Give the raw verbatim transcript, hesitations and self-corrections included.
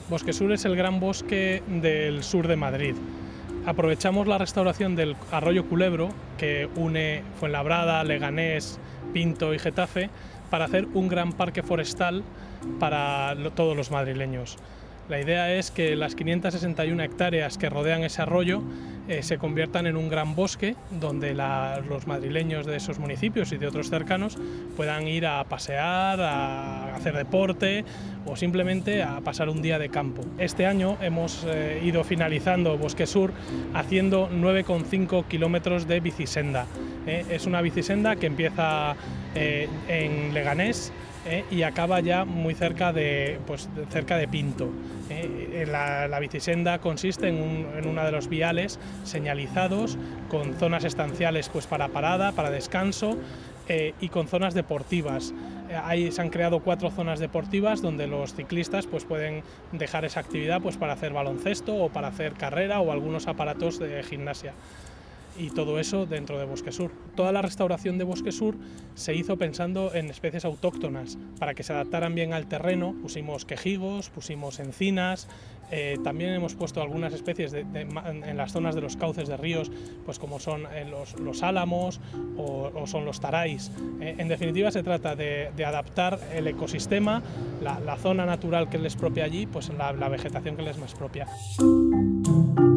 Bosquesur es el gran bosque del sur de Madrid. Aprovechamos la restauración del arroyo Culebro, que une Fuenlabrada, Leganés, Pinto y Getafe, para hacer un gran parque forestal para lo, todos los madrileños. La idea es que las quinientas sesenta y una hectáreas que rodean ese arroyo eh, se conviertan en un gran bosque donde la, los madrileños de esos municipios y de otros cercanos puedan ir a pasear, a hacer deporte o simplemente a pasar un día de campo. Este año hemos eh, ido finalizando Bosquesur haciendo nueve coma cinco kilómetros de bicisenda. Eh, es una bicisenda que empieza eh, en Leganés Eh, y acaba ya muy cerca de, pues, cerca de Pinto. Eh, la, la bicisenda consiste en, un, en uno de los viales señalizados con zonas estanciales pues, para parada, para descanso eh, y con zonas deportivas. Eh, ahí se han creado cuatro zonas deportivas donde los ciclistas pues, pueden dejar esa actividad pues, para hacer baloncesto o para hacer carrera o algunos aparatos de gimnasia. Y todo eso dentro de Bosquesur. Toda la restauración de Bosquesur se hizo pensando en especies autóctonas, para que se adaptaran bien al terreno. Pusimos quejigos, pusimos encinas, eh, también hemos puesto algunas especies de, de, en las zonas de los cauces de ríos, pues como son eh, los, los álamos o, o son los taráis. Eh, en definitiva se trata de, de adaptar el ecosistema, la, la zona natural que les propia allí, pues la, la vegetación que les es más propia.